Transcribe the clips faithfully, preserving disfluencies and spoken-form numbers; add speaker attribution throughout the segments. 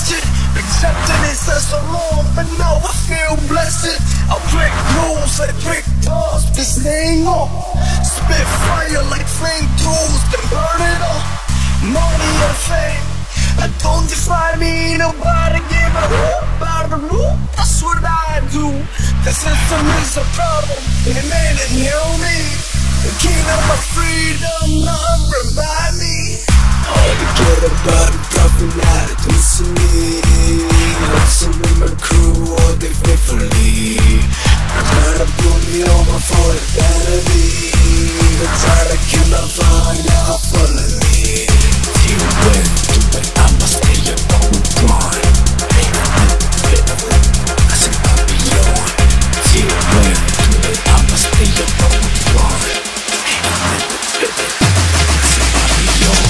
Speaker 1: question. Accepting it for so long, but now I feel blessed. I break rules, I break doors, this thing on. Spit fire like flame tools, then burn it all. Money and fame, I don't define me. Nobody give a hoop about the loop. That's what I do. The system is a problem, and it made it heal me. The kingdom of freedom, none remind me. All to get about it, profit not to listen me. Listen to my crew, all day faithfully. They try to pull me over for the vanity. They try to kill my vibe, now follow me. Till when, till when I must stay your own one. Ain't nothing better, I said Papillon. Till when, till when I must stay your own one. Ain't nothing better, I said Papillon.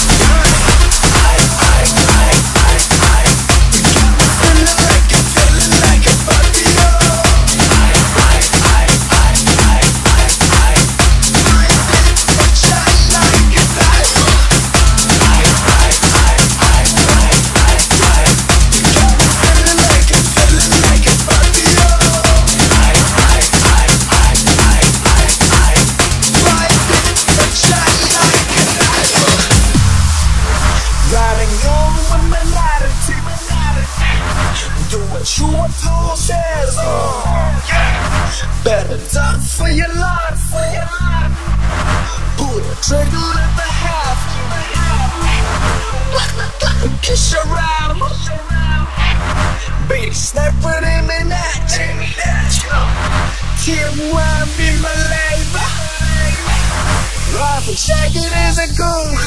Speaker 1: You are told says, oh, yeah. Better duck for your life, for your life. Pull the trigger at the half. Kiss your ride, baby, sniper in the night. Team one be my labor. Rifle jacket is a gun.